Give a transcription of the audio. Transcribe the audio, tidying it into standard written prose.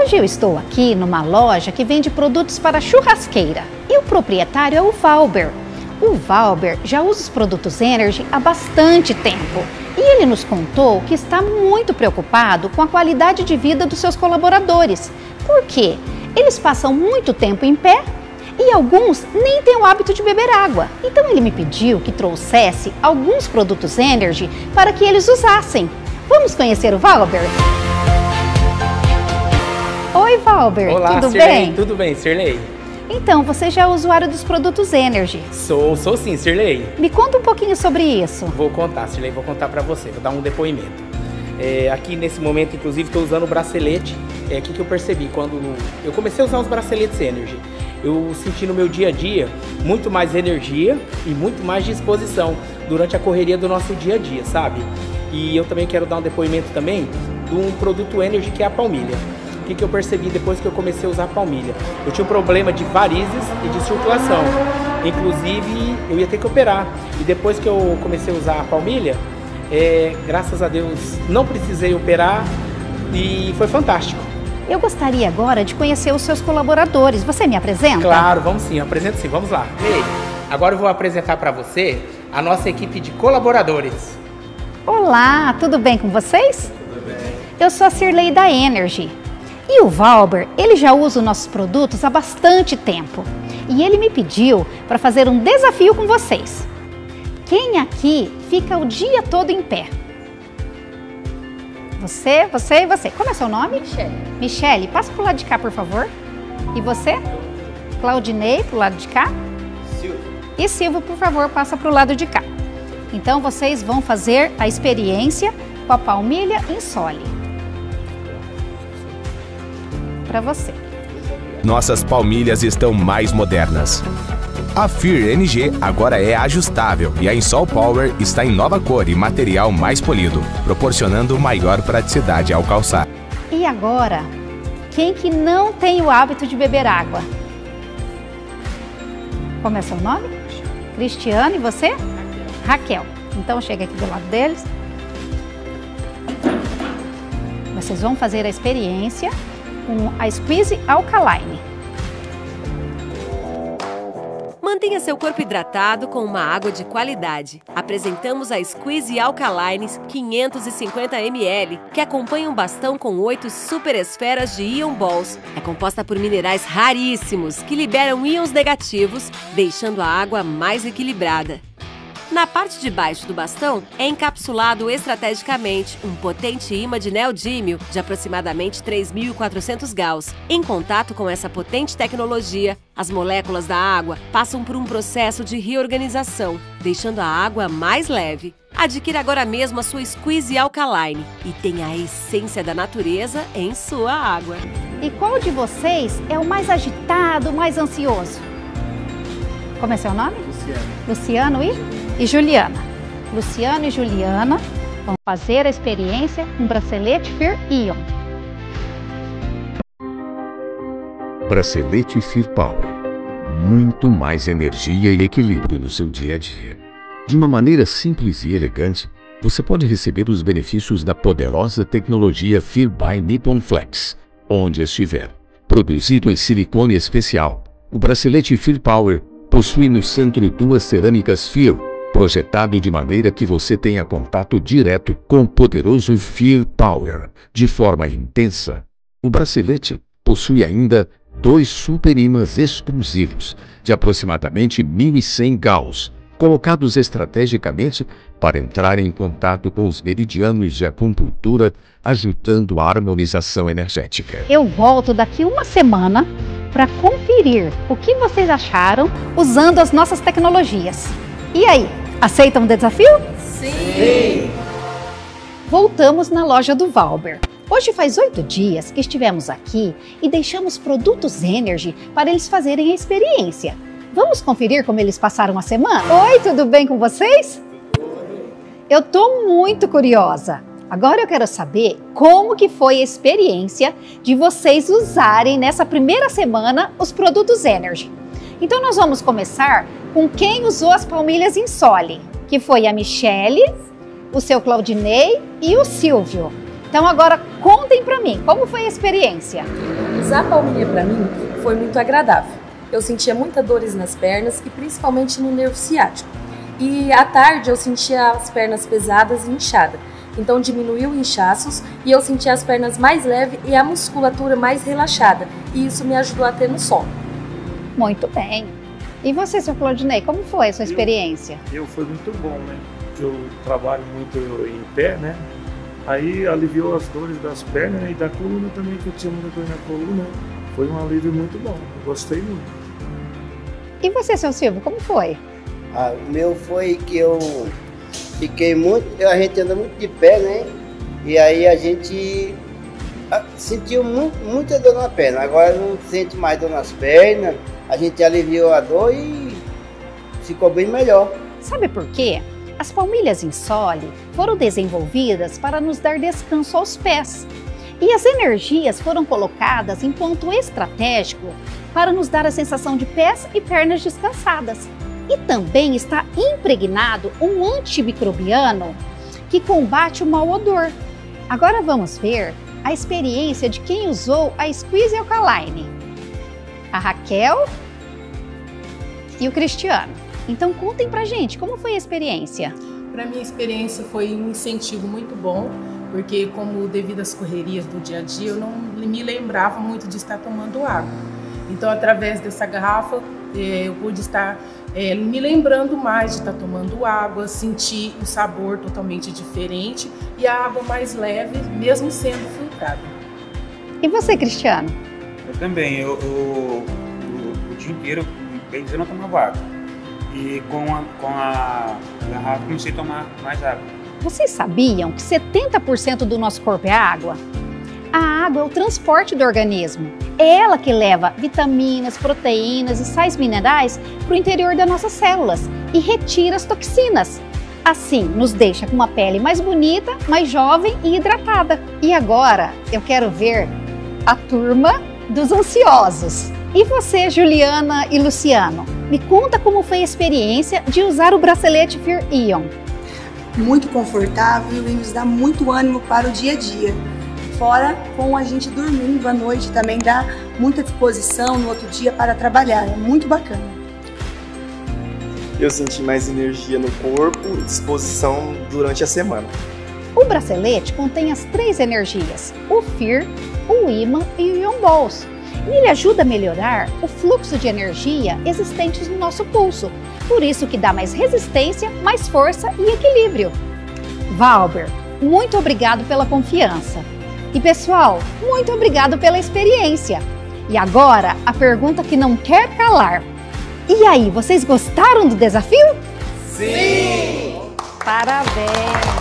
Hoje eu estou aqui numa loja que vende produtos para churrasqueira e o proprietário é o Valber. O Valber já usa os produtos Energy há bastante tempo e ele nos contou que está muito preocupado com a qualidade de vida dos seus colaboradores. Por quê? Eles passam muito tempo em pé e alguns nem têm o hábito de beber água. Então ele me pediu que trouxesse alguns produtos Energy para que eles usassem. Vamos conhecer o Valber? Oi, Valber. Olá, tudo Sirley. bem? Tudo bem, Sirley? Então, você já é usuário dos produtos Energy? Sou sim, Sirley. Me conta um pouquinho sobre isso. Vou contar, Sirley, vou contar pra você, vou dar um depoimento. Aqui nesse momento, inclusive, estou usando o bracelete. O que eu percebi quando eu comecei a usar os braceletes Energy? Eu senti no meu dia a dia muito mais energia e muito mais disposição durante a correria do nosso dia a dia, sabe? E eu também quero dar um depoimento também de um produto Energy que é a palmilha. O que eu percebi depois que eu comecei a usar a palmilha? Eu tinha um problema de varizes e de circulação. Inclusive, eu ia ter que operar. E depois que eu comecei a usar a palmilha, graças a Deus, não precisei operar e foi fantástico. Eu gostaria agora de conhecer os seus colaboradores. Você me apresenta? Claro, vamos sim, apresento sim, vamos lá. Ei, agora eu vou apresentar para você a nossa equipe de colaboradores. Olá, tudo bem com vocês? Tudo bem. Eu sou a Sirley da Energy. E o Valber, ele já usa os nossos produtos há bastante tempo. E ele me pediu para fazer um desafio com vocês. Quem aqui fica o dia todo em pé? Você e você. Como é seu nome? Michele. Michele, passa pro lado de cá, por favor. E você? Claudinei, pro lado de cá. Silvio. E Silvio, por favor, passa pro lado de cá. Então, vocês vão fazer a experiência com a palmilha Insole. Para você. Nossas palmilhas estão mais modernas. A FIR NG agora é ajustável e a Insol Power está em nova cor e material mais polido, proporcionando maior praticidade ao calçar. E agora, quem que não tem o hábito de beber água? Como é seu nome? Cristiano, e você? Raquel. Então chega aqui do lado deles. Vocês vão fazer a experiência com a Squeeze Alkaline. Mantenha seu corpo hidratado com uma água de qualidade. Apresentamos a Squeeze Alkalines 550 ml, que acompanha um bastão com 8 super esferas de Ion Balls. É composta por minerais raríssimos que liberam íons negativos, deixando a água mais equilibrada. Na parte de baixo do bastão é encapsulado estrategicamente um potente imã de neodímio de aproximadamente 3.400 Gauss. Em contato com essa potente tecnologia, as moléculas da água passam por um processo de reorganização, deixando a água mais leve. Adquira agora mesmo a sua Squeeze Alkaline e tenha a essência da natureza em sua água. E qual de vocês é o mais agitado, mais ansioso? Como é seu nome? Luciano e Juliana. Luciano e Juliana vão fazer a experiência com bracelete FIR Ion. Bracelete FIR Power. Muito mais energia e equilíbrio no seu dia a dia. De uma maneira simples e elegante, você pode receber os benefícios da poderosa tecnologia FIR by Nippon Flex, onde estiver. Produzido em silicone especial, o bracelete FIR Power possui no centro 2 cerâmicas FIR, projetado de maneira que você tenha contato direto com o poderoso FIR Power, de forma intensa. O bracelete possui ainda 2 super ímãs exclusivos, de aproximadamente 1.100 Gauss, colocados estrategicamente para entrar em contato com os meridianos de acupuntura, ajudando a harmonização energética. Eu volto daqui uma semana para conferir o que vocês acharam usando as nossas tecnologias. E aí, aceitam o desafio? Sim! Voltamos na loja do Valber. Hoje faz 8 dias que estivemos aqui e deixamos produtos Energy para eles fazerem a experiência. Vamos conferir como eles passaram a semana? Oi, tudo bem com vocês? Eu tô muito curiosa. Agora eu quero saber como que foi a experiência de vocês usarem nessa primeira semana os produtos Energy. Então nós vamos começar com quem usou as palmilhas Insole, que foi a Michele, o seu Claudinei e o Silvio. Então agora contem pra mim, como foi a experiência? Usar a palmilha para mim foi muito agradável. Eu sentia muitas dores nas pernas e principalmente no nervo ciático. E à tarde eu sentia as pernas pesadas e inchadas. Então diminuiu inchaços e eu sentia as pernas mais leves e a musculatura mais relaxada. E isso me ajudou a ter no sono. Muito bem. E você, seu Claudinei, como foi a sua experiência? Foi muito bom, né? Eu trabalho muito em pé, né? Aí aliviou as dores das pernas e da coluna também, que eu tinha muita dor na coluna. Foi um alívio muito bom, eu gostei muito. E você, seu Silvio, como foi? O meu foi que eu fiquei muito, a gente anda muito de pé, né? E aí a gente sentiu muita dor na perna. Agora não sente mais dor nas pernas, a gente aliviou a dor e ficou bem melhor. Sabe por quê? As palmilhas Insole foram desenvolvidas para nos dar descanso aos pés. E as energias foram colocadas em ponto estratégico para nos dar a sensação de pés e pernas descansadas. E também está impregnado um antimicrobiano que combate o mau odor. Agora vamos ver a experiência de quem usou a Squeeze Alkaline. A Raquel e o Cristiano. Então contem pra gente, como foi a experiência? Para mim a experiência foi um incentivo muito bom, porque como devido às correrias do dia a dia, eu não me lembrava muito de estar tomando água. Então através dessa garrafa eu pude estar me lembrando mais de estar tomando água, sentir o sabor totalmente diferente e a água mais leve, mesmo sendo filtrada. E você, Cristiano? Eu também, o dia inteiro, bem dizer, não tomava água. E com a garrafa comecei a tomar mais água. Vocês sabiam que 70% do nosso corpo é água? A água é o transporte do organismo. É ela que leva vitaminas, proteínas e sais minerais para o interior das nossas células e retira as toxinas. Assim, nos deixa com uma pele mais bonita, mais jovem e hidratada. E agora eu quero ver a turma dos ansiosos. E você, Juliana e Luciano? Me conta como foi a experiência de usar o bracelete Fear Ion. Muito confortável e nos dá muito ânimo para o dia a dia. Fora com a gente dormindo à noite também dá muita disposição no outro dia para trabalhar. É muito bacana. Eu senti mais energia no corpo e disposição durante a semana. O bracelete contém as 3 energias, o Fear, o Imã e o Ion Balls. E ele ajuda a melhorar o fluxo de energia existentes no nosso pulso. Por isso que dá mais resistência, mais força e equilíbrio. Valber, muito obrigado pela confiança. E pessoal, muito obrigado pela experiência. E agora, a pergunta que não quer calar. E aí, vocês gostaram do desafio? Sim! Parabéns!